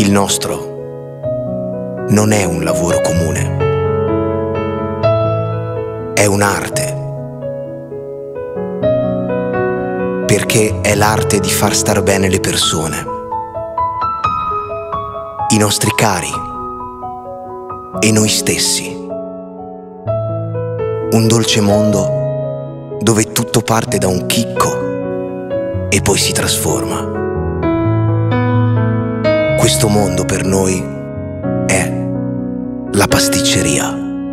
Il nostro non è un lavoro comune, è un'arte, perché è l'arte di far star bene le persone, i nostri cari e noi stessi. Un dolce mondo dove tutto parte da un chicco e poi si trasforma. Questo mondo per noi è la pasticceria.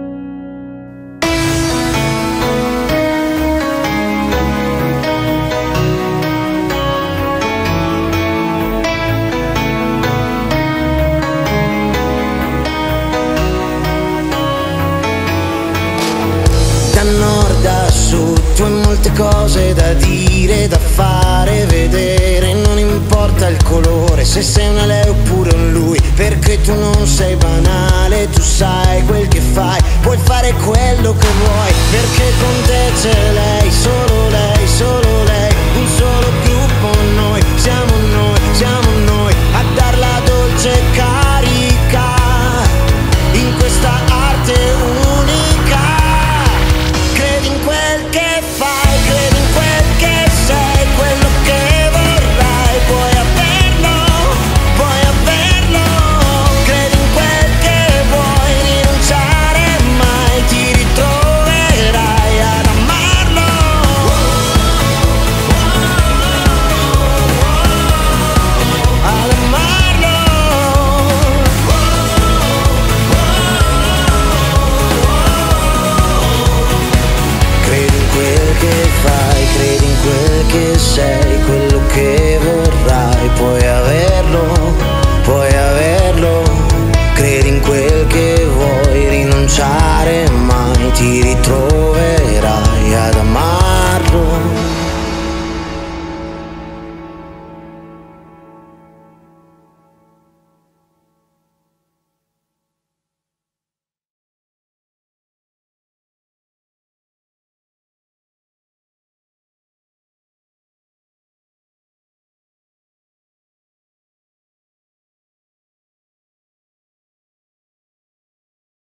Da nord a sud, tu hai molte cose da dire, da fare, vedere. Non importa il colore, se sei una lei oppure un lui, perché tu non sei